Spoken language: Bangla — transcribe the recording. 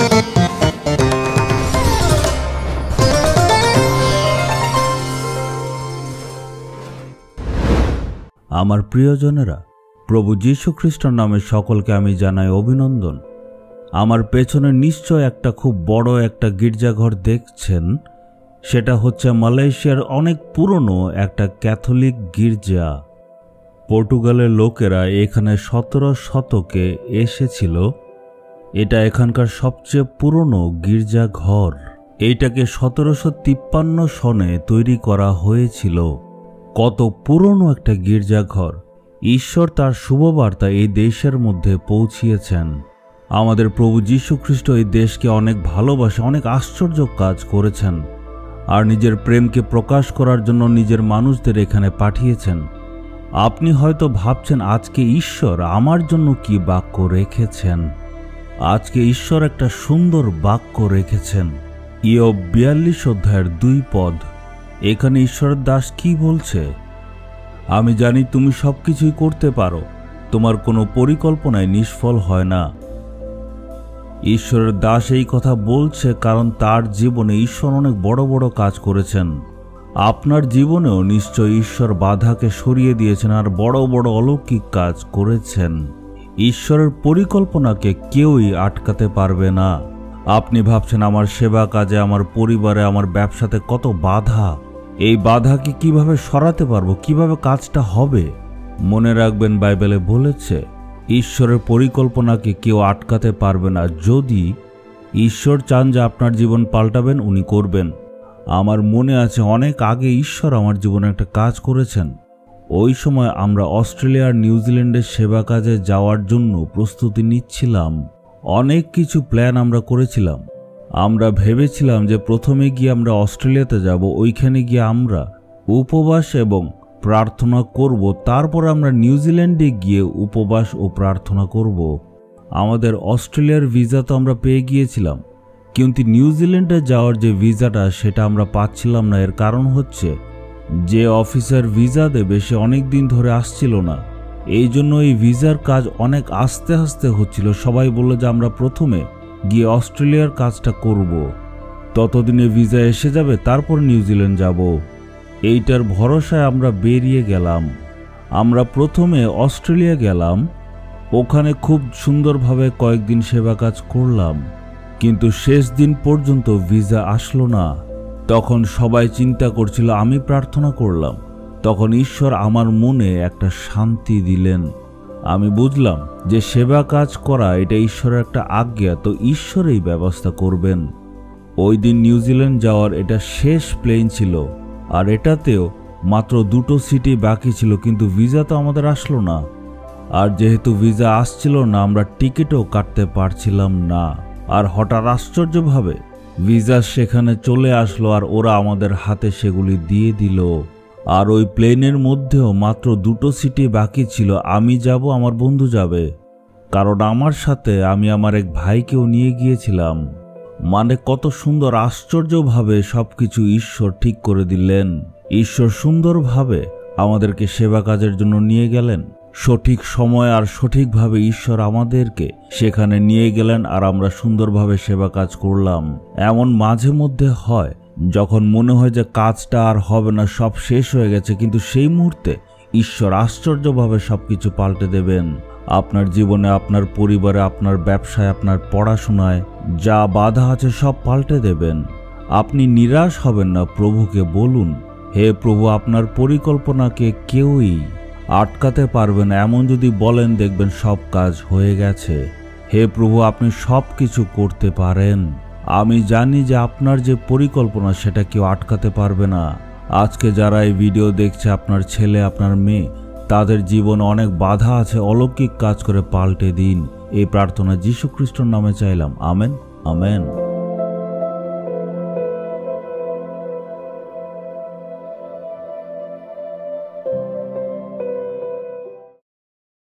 আমার প্রিয়জনেরা, প্রভু যীশু খ্রিস্টের নামে সকলকে আমি জানাই অভিনন্দন। আমার পেছনে নিশ্চয় একটা খুব বড় একটা গির্জাঘর দেখছেন। সেটা হচ্ছে মালয়েশিয়ার অনেক পুরনো একটা ক্যাথলিক গির্জা। পর্তুগালের লোকেরা এখানে 17 শতকে এসেছিল। এটা এখানকার সবচেয়ে পুরনো গির্জাঘর। এইটাকে 1753 সনে তৈরি করা হয়েছিল। কত পুরনো একটা গির্জাঘর! ঈশ্বর তার শুভবার্তা এই দেশের মধ্যে পৌঁছিয়েছেন। আমাদের প্রভু যীশু খ্রিস্ট এই দেশকে অনেক ভালোবাসে, অনেক আশ্চর্য কাজ করেছেন, আর নিজের প্রেমকে প্রকাশ করার জন্য নিজের মানুষদের এখানে পাঠিয়েছেন। আপনি হয়তো ভাবছেন আজকে ঈশ্বর আমার জন্য কি বাক্য রেখেছেন। আজকে ঈশ্বর একটা সুন্দর বাক্য রেখেছেন। ইয়োব 42 অধ্যায়ের 2 পদ। এখানে ঈশ্বরের দাস কি বলছে? আমি জানি তুমি সবকিছুই করতে পারো, তোমার কোনো পরিকল্পনায় নিষ্ফল হয় না। ঈশ্বরের দাস এই কথা বলছে কারণ তার জীবনে ঈশ্বর অনেক বড় বড় কাজ করেছেন। আপনার জীবনেও নিশ্চয় ঈশ্বর বাধাকে সরিয়ে দিয়েছেন আর বড় বড় অলৌকিক কাজ করেছেন। ঈশ্বরের পরিকল্পনাকে কেউই আটকাতে পারবে না। আপনি ভাবছেন আমার সেবা কাজে, আমার পরিবারে, আমার ব্যবসাতে কত বাধা। এই বাধাকে কিভাবে সরাতে পারবো, কিভাবে কাজটা হবে? মনে রাখবেন, বাইবেলে বলেছে ঈশ্বরের পরিকল্পনাকে কেউ আটকাতে পারবে না। যদি ঈশ্বর চান যে আপনার জীবন পাল্টাবেন, উনি করবেন। আমার মনে আছে অনেক আগে ঈশ্বর আমার জীবনে একটা কাজ করেছেন। ওই সময় আমরা অস্ট্রেলিয়া আর নিউজিল্যান্ডের সেবা কাজে যাওয়ার জন্য প্রস্তুতি নিচ্ছিলাম। অনেক কিছু প্ল্যান আমরা করেছিলাম। আমরা ভেবেছিলাম যে প্রথমে গিয়ে আমরা অস্ট্রেলিয়াতে যাব, ওইখানে গিয়ে আমরা উপবাস এবং প্রার্থনা করব, তারপর আমরা নিউজিল্যান্ডে গিয়ে উপবাস ও প্রার্থনা করব। আমাদের অস্ট্রেলিয়ার ভিসা তো আমরা পেয়ে গিয়েছিলাম, কিন্তু নিউজিল্যান্ডে যাওয়ার যে ভিসাটা সেটা আমরা পাচ্ছিলাম না। এর কারণ হচ্ছে যে অফিসার ভিসা দেবে সে অনেক দিন ধরে আসছিল না। এই জন্য এই ভিসার কাজ অনেক আস্তে আস্তে হচ্ছিল। সবাই বলল যে আমরা প্রথমে গিয়ে অস্ট্রেলিয়ার কাজটা করব, ততদিনে ভিসা এসে যাবে, তারপর নিউজিল্যান্ড যাব। এইটার ভরসায় আমরা বেরিয়ে গেলাম। আমরা প্রথমে অস্ট্রেলিয়া গেলাম, ওখানে খুব সুন্দরভাবে কয়েকদিন সেবা কাজ করলাম, কিন্তু শেষ দিন পর্যন্ত ভিসা আসলো না। তখন সবাই চিন্তা করছিল, আমি প্রার্থনা করলাম। তখন ঈশ্বর আমার মনে একটা শান্তি দিলেন। আমি বুঝলাম যে সেবা কাজ করা এটা ঈশ্বরের একটা আজ্ঞা, তো ঈশ্বর এই ব্যবস্থা করবেন। ওই দিন নিউজিল্যান্ড যাওয়ার এটা শেষ প্লেন ছিল, আর এটাতেও মাত্র 2টো সিটই বাকি ছিল, কিন্তু ভিসা তো আমাদের আসলো না। আর যেহেতু ভিসা আসছিল না, আমরা টিকিটও কাটতে পারছিলাম না। আর হঠাৎ আশ্চর্যভাবে ভিসা সেখানে চলে আসলো, আর ওরা আমাদের হাতে সেগুলি দিয়ে দিল। আর ওই প্লেনের মধ্যেও মাত্র 2টো সিটই বাকি ছিল। আমি যাব, আমার বন্ধু যাবে, কারণ আমার সাথে আমি আমার এক ভাইকেও নিয়ে গিয়েছিলাম। মানে কত সুন্দর আশ্চর্যভাবে সবকিছু ঈশ্বর ঠিক করে দিলেন। ঈশ্বর সুন্দরভাবে আমাদেরকে সেবা কাজের জন্য নিয়ে গেলেন। সঠিক সময় আর সঠিকভাবে ঈশ্বর আমাদেরকে সেখানে নিয়ে গেলেন, আর আমরা সুন্দরভাবে সেবা কাজ করলাম। এমন মাঝে মধ্যে হয় যখন মনে হয় যে কাজটা আর হবে না, সব শেষ হয়ে গেছে, কিন্তু সেই মুহূর্তে ঈশ্বর আশ্চর্যভাবে সবকিছু পাল্টে দেবেন। আপনার জীবনে, আপনার পরিবারে, আপনার ব্যবসায়, আপনার পড়াশোনায় যা বাধা আছে সব পাল্টে দেবেন। আপনি নিরাশ হবেন না। প্রভুকে বলুন, হে প্রভু, আপনার পরিকল্পনাকে কেউই আটকাতে পারবে না। এমন যদি বলেন, দেখবেন সব কাজ হয়ে গেছে। হে প্রভু, আপনি সব কিছু করতে পারেন। আমি জানি যে আপনার যে পরিকল্পনা সেটা কেউ আটকাতে পারবে না। আজকে যারা এই ভিডিও দেখছে, আপনার ছেলে, আপনার মেয়ে, তাদের জীবনে অনেক বাধা আছে, অলৌকিক কাজ করে পাল্টে দিন। এই প্রার্থনা যীশু খ্রিস্টের নামে চাইলাম। Amen, amen.